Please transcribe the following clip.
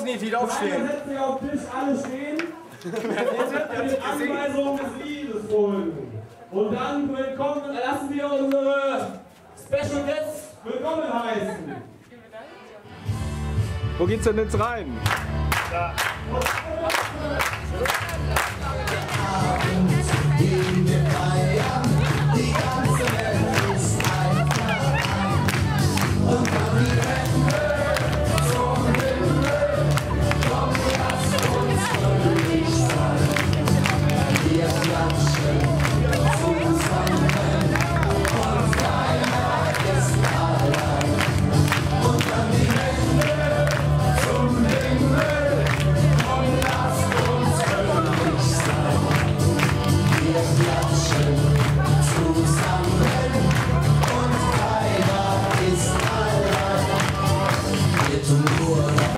nicht wieder aufstehen. Setzen sich auf den Tisch, alle stehen. Und die Anweisungen des Liedes folgen. Und dann lassen wir unsere Special Guests willkommen heißen. Wo geht's denn jetzt rein? Da.